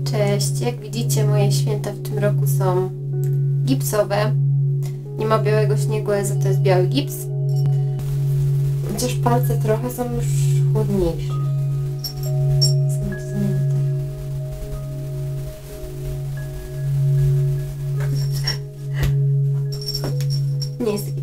Cześć, jak widzicie, moje święta w tym roku są gipsowe. Nie ma białego śniegu, ale za to jest biały gips. Chociaż palce trochę są już chłodniejsze. Zmarznięte. Nie jest